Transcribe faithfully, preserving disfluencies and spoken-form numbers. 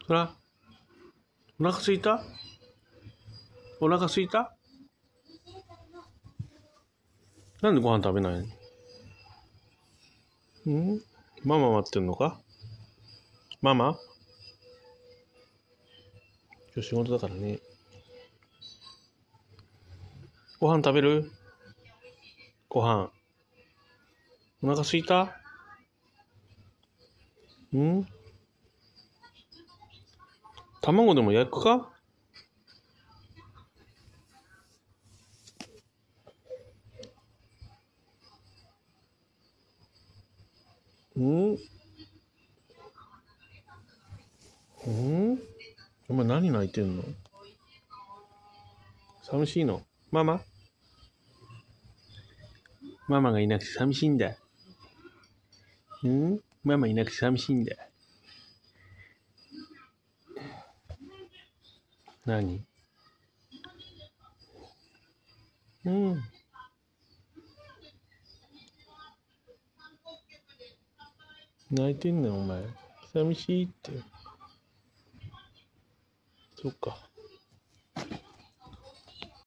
ほら、お腹すいた？お腹すいた？なんでご飯食べないの？ん？ママ待ってんのか？ママ？今日仕事だからね。ご飯食べる？ご飯。お腹すいた？ん？卵でも焼くか？ん？ん？お前何泣いてんの？寂しいの？ママ？ママがいなくて寂しいんだ。ん？ママいなくて寂しいんだ。何？うん。泣いてんねんお前。寂しいって。そっか。